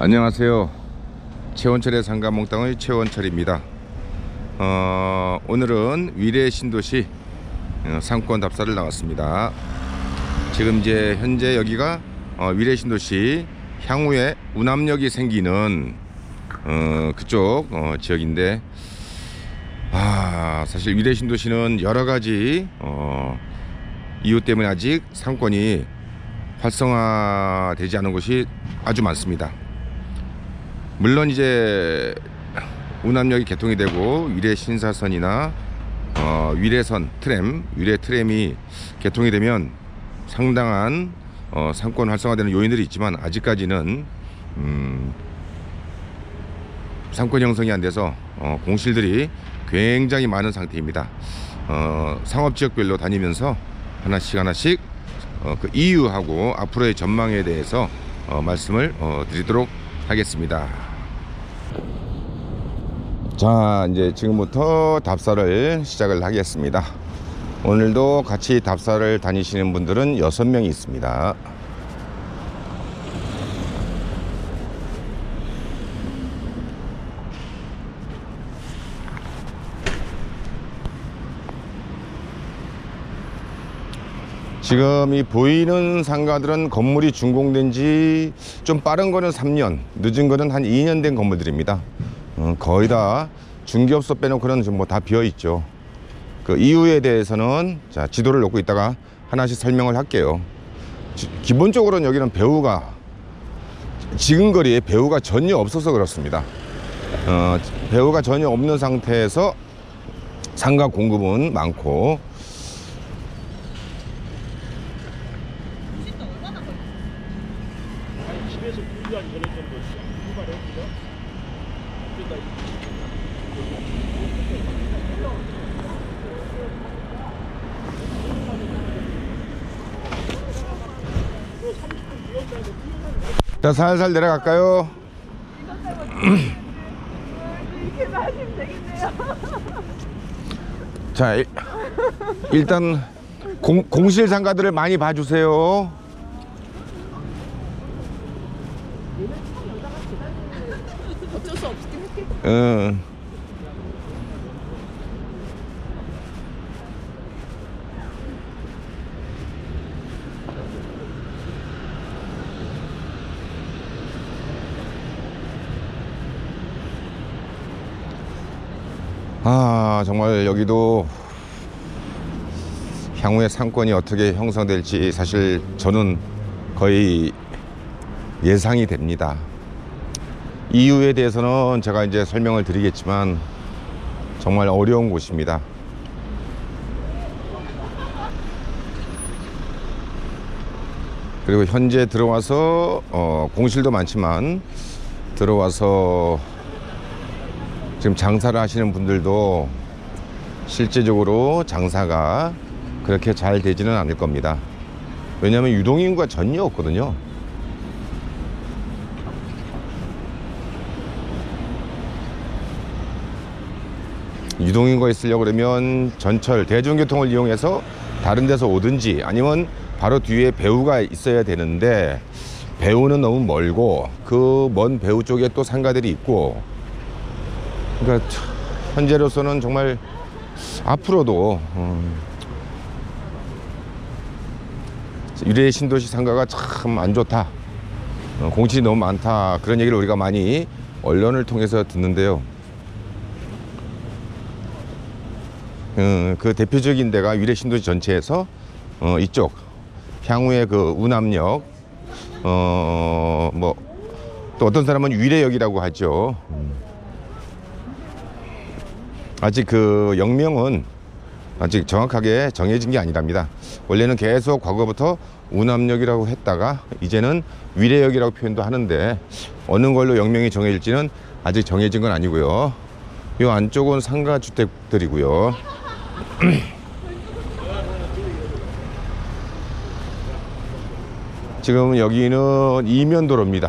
안녕하세요. 최원철의 상가몽땅의 최원철입니다. 오늘은 위례 신도시 상권 답사를 나왔습니다. 지금 이제 현재 여기가 위례 신도시 향후에 운암역이 생기는 그쪽 지역인데, 사실 위례 신도시는 여러가지 이유 때문에 아직 상권이 활성화되지 않은 곳이 아주 많습니다. 물론 이제 운암역이 개통이 되고 위례 신사선이나 위례선 트램, 위례 트램이 개통이 되면 상당한 상권 활성화되는 요인들이 있지만, 아직까지는 상권 형성이 안 돼서 공실들이 굉장히 많은 상태입니다. 상업지역별로 다니면서 하나씩 그 이유하고 앞으로의 전망에 대해서 말씀을 드리도록 하겠습니다. 자, 이제 지금부터 답사를 시작을 하겠습니다. 오늘도 같이 답사를 다니시는 분들은 6명이 있습니다. 지금 이 보이는 상가들은 건물이 준공된 지 좀 빠른 거는 3년, 늦은 거는 한 2년 된 건물들입니다. 거의 다 중개업소 빼놓고는 지금 뭐 다 비어 있죠. 그 이유에 대해서는 자, 지도를 놓고 있다가 하나씩 설명을 할게요. 기본적으로는 여기는 배후가, 지금 거리에 배후가 전혀 없어서 그렇습니다. 배후가 전혀 없는 상태에서 상가 공급은 많고, 자, 살살 내려갈까요? 이렇게 하시면 되겠네요. 자, 일단 공실 상가들을 많이 봐주세요. 어쩔 수 없게 할게. 정말 여기도 향후에 상권이 어떻게 형성될지 사실 저는 거의 예상이 됩니다. 이유에 대해서는 제가 이제 설명을 드리겠지만 정말 어려운 곳입니다. 그리고 현재 들어와서 공실도 많지만 들어와서 지금 장사를 하시는 분들도 실제적으로 장사가 그렇게 잘 되지는 않을 겁니다. 왜냐하면 유동인구가 전혀 없거든요. 유동인구가 있으려고 그러면 전철, 대중교통을 이용해서 다른 데서 오든지, 아니면 바로 뒤에 배후가 있어야 되는데 배후는 너무 멀고 그 먼 배후 쪽에 또 상가들이 있고, 그러니까 현재로서는 정말 앞으로도 위례 신도시 상가가 참 안 좋다, 공실이 너무 많다, 그런 얘기를 우리가 많이 언론을 통해서 듣는데요. 그 대표적인 데가 위례 신도시 전체에서 이쪽 향후에 그 운암역, 뭐 또 어떤 사람은 위례역이라고 하죠. 아직 그 역명은 아직 정확하게 정해진 게 아니랍니다. 원래는 계속 과거부터 운암역이라고 했다가 이제는 위례역이라고 표현도 하는데, 어느 걸로 역명이 정해질지는 아직 정해진 건 아니고요. 이 안쪽은 상가주택들이고요. 지금 여기는 이면도로입니다.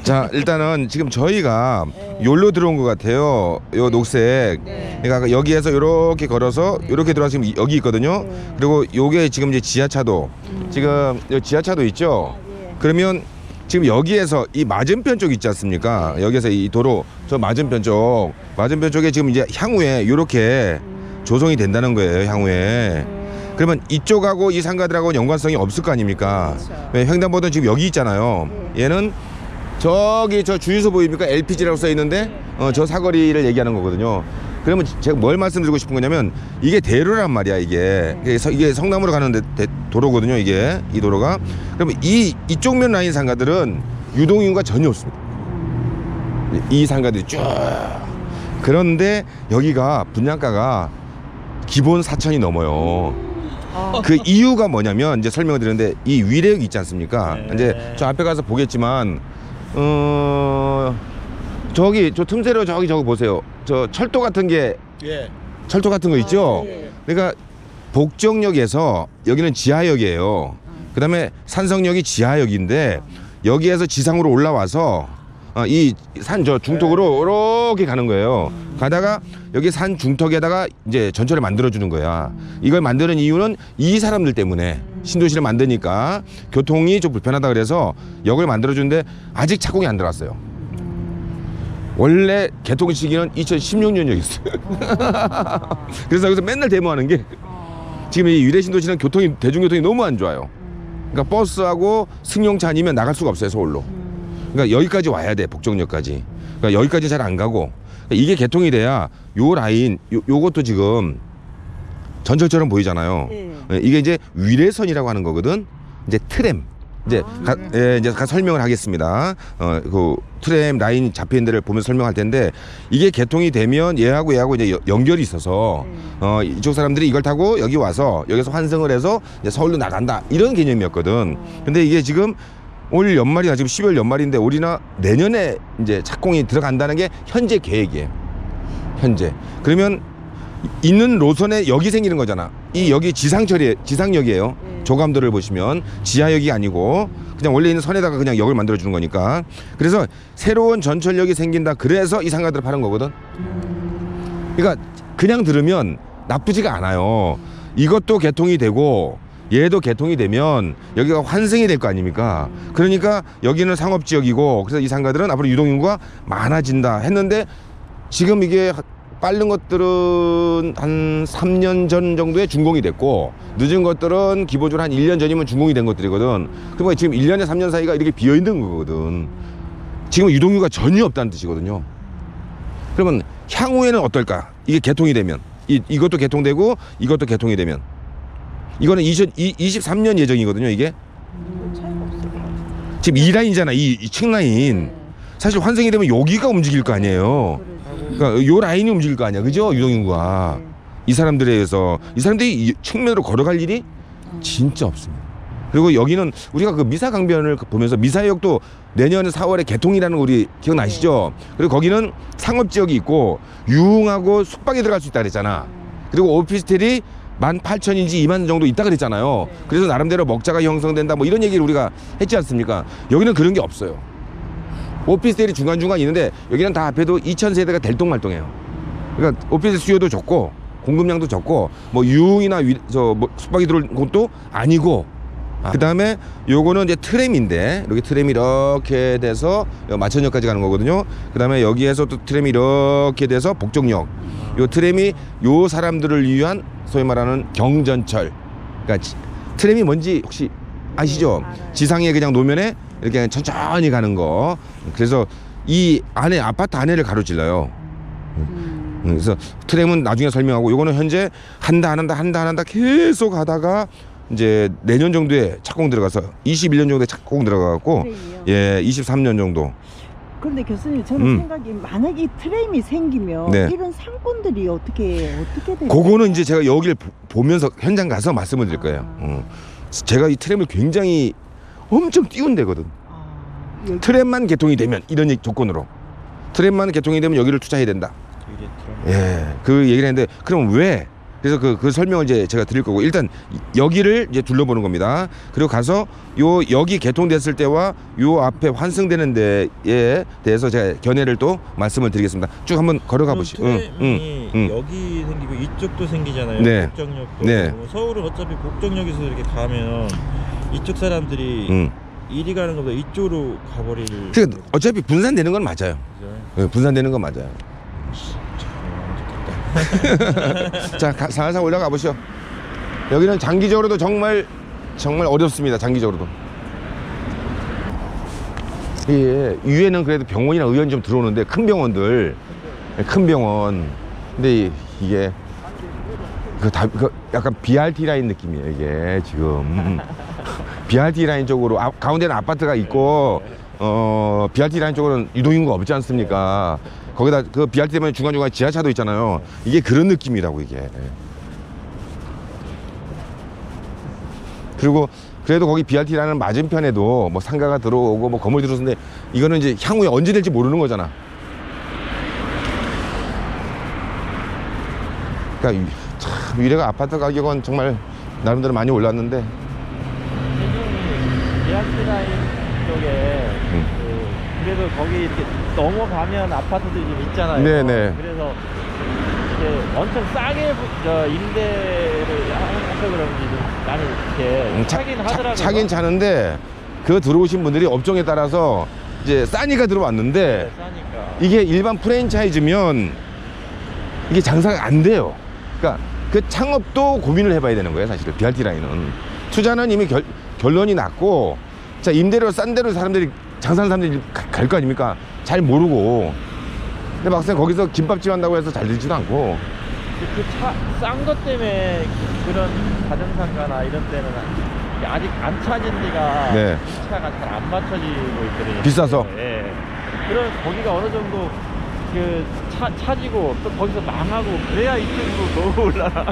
자, 일단은 지금 저희가 여기로 들어온 것 같아요. 요 녹색. 그러니까 여기에서 이렇게 걸어서 이렇게 들어와서 지금 여기 있거든요. 그리고 요게 지금 이제 지하차도. 지금 요 지하차도 있죠. 그러면 지금 여기에서 이 맞은편 쪽 있지 않습니까? 여기에서 이 도로 저 맞은편 쪽에 지금 이제 향후에 이렇게 조성이 된다는 거예요. 향후에. 그러면 이쪽하고 이 상가들하고 연관성이 없을 거 아닙니까? 그렇죠. 횡단보도는 지금 여기 있잖아요. 얘는 저기 저 주유소 보입니까? LPG라고 써 있는데 저 사거리를 얘기하는 거거든요. 그러면 제가 뭘 말씀드리고 싶은 거냐면 이게 대로란 말이야. 이게 성남으로 가는 도로거든요. 이게 이 도로가. 그러면 이쪽 면 라인 상가들은 유동인구가 전혀 없습니다. 이 상가들이 쭉. 그런데 여기가 분양가가 기본 4천이 넘어요. 그 이유가 뭐냐면 이제 설명을 드렸는데 이 위례역 있지 않습니까? 이제 저 앞에 가서 보겠지만 저기 저 틈새로 저기 보세요. 저 철도 같은 게 철도 같은 거 있죠? 그러니까 복정역에서 여기는 지하역이에요. 그다음에 산성역이 지하역인데 여기에서 지상으로 올라와서 이 산 저 중턱으로 이렇게 가는 거예요. 가다가 여기 산 중턱에다가 이제 전철을 만들어 주는 거야. 이걸 만드는 이유는 이 사람들 때문에 신도시를 만드니까 교통이 좀 불편하다 그래서 역을 만들어 주는데 아직 착공이 안 들어왔어요. 원래 개통 시기는 2016년이었어요. 그래서 여기서 맨날 데모하는 게 지금 이 위례 신도시는 대중교통이 너무 안 좋아요. 그러니까 버스하고 승용차 아니면 나갈 수가 없어요, 서울로. 그러니까 여기까지 와야 돼, 복정역까지. 그러니까 여기까지 잘 안 가고. 그러니까 이게 개통이 돼야 요 라인, 요것도 지금 전철처럼 보이잖아요. 이게 이제 위례선이라고 하는 거거든. 이제 트램. 이제 이제 설명을 하겠습니다. 그 트램 라인 잡힌 데를 보면 설명할 텐데 이게 개통이 되면 얘하고 이제 연결이 있어서 이쪽 사람들이 이걸 타고 여기 와서 여기서 환승을 해서 이제 서울로 나간다 이런 개념이었거든. 근데 이게 지금 올 연말이나 지금 12월 연말인데 올이나 내년에 이제 착공이 들어간다는 게 현재 계획이에요. 현재. 그러면 있는 노선에 역이 생기는 거잖아. 이 역이 지상역이에요. 조감도를 보시면 지하역이 아니고 그냥 원래 있는 선에다가 그냥 역을 만들어 주는 거니까. 그래서 새로운 전철역이 생긴다. 그래서 이 상가들을 파는 거거든. 그러니까 그냥 들으면 나쁘지가 않아요. 이것도 개통이 되고 얘도 개통이 되면 여기가 환승이 될 거 아닙니까? 그러니까 여기는 상업지역이고 그래서 이 상가들은 앞으로 유동인구가 많아진다 했는데 지금 이게 빠른 것들은 한 3년 전 정도에 준공이 됐고 늦은 것들은 기본적으로 한 1년 전이면 준공이 된 것들이거든. 그러니까 지금 1년에 3년 사이가 이렇게 비어있는 거거든. 지금 유동인구가 전혀 없다는 뜻이거든요. 그러면 향후에는 어떨까? 이게 개통이 되면 이것도 개통되고 이것도 개통이 되면 이거는 2023년 예정이거든요. 이게 차이가 없을 것 같아요. 지금 이 라인이잖아. 이 층 라인. 사실 환승이 되면 여기가 움직일 거 아니에요. 그러니까 요 라인이 움직일 거 아니야, 그죠? 유동인구가 이 사람들에 의해서 이 사람들이 이 측면으로 걸어갈 일이 진짜 없습니다. 그리고 여기는 우리가 그 미사강변을 보면서 미사역도 내년 4월에 개통이라는 거 우리 기억나시죠? 그리고 거기는 상업지역이 있고 유흥하고 숙박에 들어갈 수 있다 그랬잖아. 그리고 오피스텔이 18,000인지 2만 정도 있다 그랬잖아요. 그래서 나름대로 먹자가 형성된다 뭐 이런 얘기를 우리가 했지 않습니까? 여기는 그런 게 없어요. 오피스텔이 중간중간 있는데 여기는 다 앞에도 2,000세대가 될동말동해요. 그러니까 오피스텔 수요도 적고 공급량도 적고 뭐 유흥이나 뭐 숙박이 들어올 곳도 아니고 그 다음에 요거는 이제 트램인데 이렇게 트램이 이렇게 돼서 마천역까지 가는 거거든요. 그 다음에 여기에서 또 트램이 이렇게 돼서 복정역. 요 트램이 요 사람들을 위한 소위 말하는 경전철. 그러니까 트램이 뭔지 혹시 아시죠? 지상에 그냥 노면에 이렇게 천천히 가는 거. 그래서 이 안에 아파트 안에를 가로질러요. 그래서 트램은 나중에 설명하고 요거는 현재 한다 계속 하다가 이제 내년 정도에 착공 들어가서 21년 정도에 착공 들어가고 예 23년 정도. 그런데 교수님 저는 생각이 만약에 이 트램이 생기면 이런 상권들이 어떻게 돼요? 그거는 이제 제가 여기를 보면서 현장 가서 말씀을 드릴 거예요. 제가 이 트램을 굉장히 엄청 띄운 데거든. 트램만 개통이 되면 이런 조건으로 트램만 개통이 되면 여기를 투자해야 된다. 예, 그 얘기를 했는데 그럼 왜 그래서 그 설명을 이제 제가 드릴 거고, 일단 여기를 이제 둘러보는 겁니다. 그리고 가서 여기 개통됐을 때와 요 앞에 환승되는 데에 대해서 제가 견해를 또 말씀을 드리겠습니다. 쭉 한번 걸어가 보시죠. 여기 생기고 이쪽도 생기잖아요. 네. 복정역도. 네. 서울은 어차피 복정역에서 이렇게 가면 이쪽 사람들이 이리 가는 것보다 이쪽으로 가버릴. 그러니까 어차피 분산되는 건 맞아요. 네, 분산되는 건 맞아요. 자, 살살 올라가 보시죠. 여기는 장기적으로도 정말 어렵습니다. 장기적으로도. 예, 위에는 그래도 병원이나 의원이 좀 들어오는데, 큰 병원들, 큰 병원. 근데 이게 그 약간 BRT 라인 느낌이에요. 이게 지금 BRT 라인 쪽으로 가운데는 아파트가 있고, BRT 라인 쪽으로는 유동인구가 없지 않습니까? 거기다 그 BRT 때문에 중간중간 지하차도 있잖아요. 이게 그런 느낌이라고, 이게. 그리고 그래도 거기 BRT 라인 맞은편에도 뭐 상가가 들어오고 뭐 건물 들어오는데, 이거는 이제 향후에 언제 될지 모르는 거잖아. 그러니까 참 위례가 아파트 가격은 정말 나름대로 많이 올랐는데, BRT 라인 쪽에 그래도 거기 이렇게 넘어가면 아파트들이 좀 있잖아요. 네네. 그래서 이게 엄청 싸게 임대를 하셔서 그런지 좀 많이 이렇게 차긴 하더라고요. 차긴 차는데, 그 들어오신 분들이 업종에 따라서 이제 싸니까 들어왔는데, 네, 싸니까. 이게 일반 프랜차이즈면 이게 장사가 안 돼요. 그러니까 그 창업도 고민을 해봐야 되는 거예요, 사실은. BRT 라인은 투자는 이미 결론이 났고, 자, 임대료 싼 데로 사람들이, 장사하는 사람들이 갈 거 아닙니까? 잘 모르고. 근데 막상 거기서 김밥집 한다고 해서 잘 되지도 않고. 그 싼 것 때문에 그런 가정상가나 이런 데는 아직 안 찾은 데가 네. 차가 잘 안 맞춰지고 있거든요. 비싸서. 예. 그런 거기가 어느 정도 그 차지고 또 거기서 망하고 그래야 이쪽으로 더 올라가.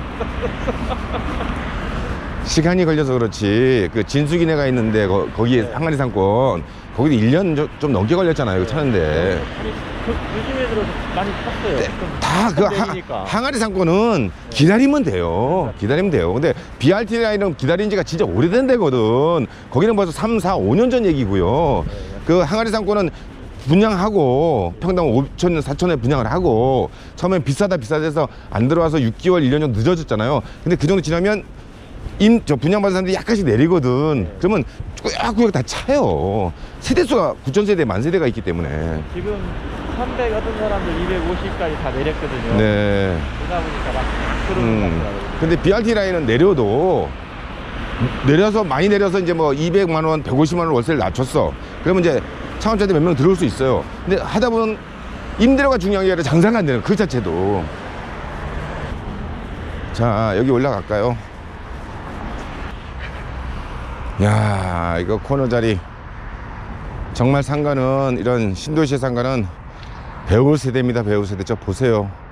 시간이 걸려서 그렇지, 그 진수기내가 있는데 거기에 네. 항아리 상권, 거기도 1년 좀 넘게 걸렸잖아요. 이거 찾는데. 요즘에 들어서 많이 탔어요. 다 그 항아리 상권은 기다리면 돼요. 기다리면 돼요. 근데 BRT 라인은 기다린 지가 진짜 오래된 데거든. 거기는 벌써 3, 4, 5년 전 얘기고요. 그 항아리 상권은 분양하고 평당 5천, 4천에 분양을 하고, 처음엔 비싸다 해서 안 들어와서 6개월, 1년 정도 늦어졌잖아요. 근데 그 정도 지나면 분양받은 사람들이 약간씩 내리거든. 그러면 꾸역꾸역 다 차요. 세대수가 9,000세대, 10,000세대가 있기 때문에. 지금 300 어떤 사람들 250까지 다 내렸거든요. 네. 그러다 보니까 막 들어오는 것 같더라고요. 근데 BRT 라인은 내려서 많이 내려서 이제 뭐 200만 원, 150만 원 월세를 낮췄어. 그러면 이제 창업자들 몇 명 들어올 수 있어요. 근데 하다 보면 임대료가 중요한 게 아니라 장사가 안 되는, 그 자체도. 자, 여기 올라갈까요? 야, 이거 코너 자리 정말 상가는, 이런 신도시 상가는 배울 세대입니다. 배울 세대. 저 보세요.